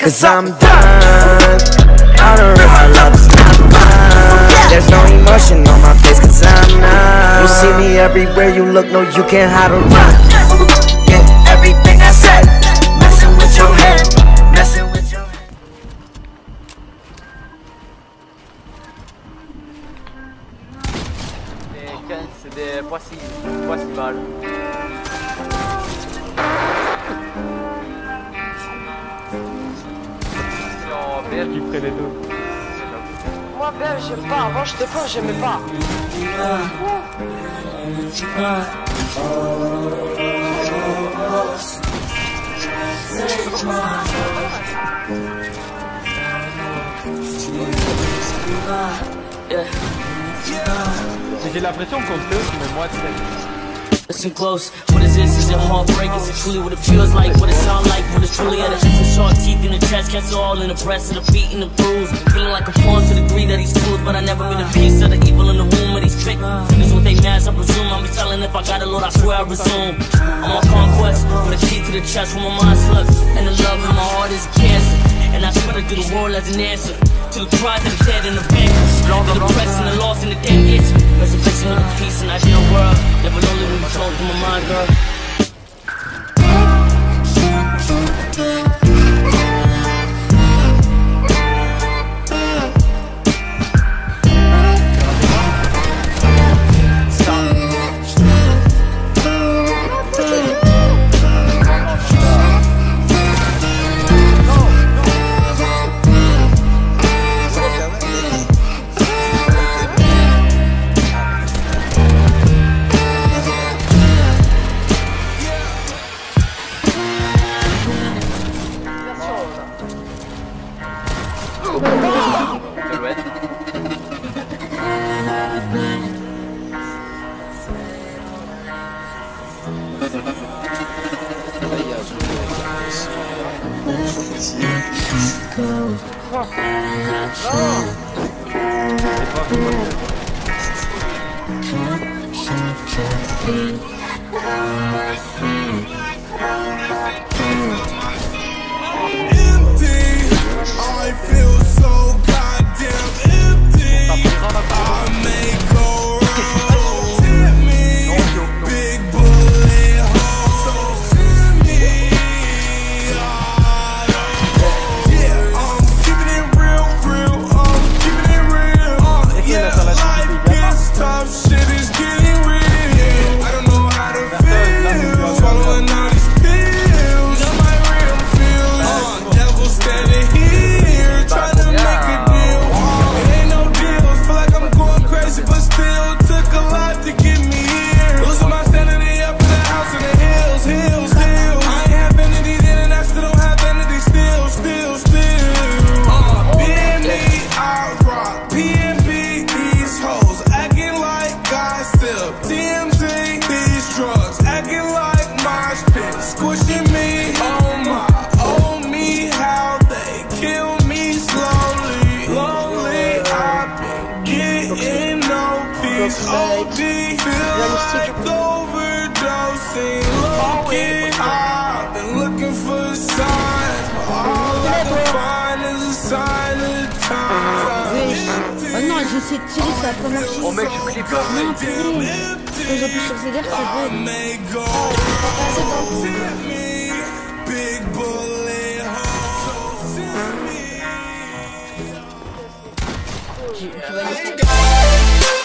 'cause I'm done. Out of real, my love is not mine. There's no emotion on my face 'cause I'm not. You see me everywhere you look, no you can't hide or run. Yeah, everything I said, messing with your head, messing with your head. C'est des poissy balles. Je kifferais les deux. Moi, ben, j'aime pas. Avant, j'étais fort, j'aimais pas. J'ai l'impression qu'on te mais moi, Listen close, what is this? Is it heartbreak? Is it truly what it feels like? What it sound like? What it's truly at? It's a sharp teeth in the chest, cancer all in the breast, and the beat and the bruise. Feeling like a pawn to the greed of these fools, but I never been a piece of the evil in the womb of these fake. This what they mask, I presume. I'll be telling if I got a Lord, I swear I resume. I'm on conquest for the key to the chest when my mind slips, and the love in my heart is cancer. And I spread it through the world as an answer to the cries of the dead and the vanquished, the depressed and the lost and the dead itch. Resurrection of the peace and ideal world. Never lonely when you float through my mind, girl. Non, j'ai essayé de tirer, ça a pas marché. Oh mec, je clique là, Non, purée. Quand j'appuie sur ZR, ça bug. C'est bon. Je vais laisser.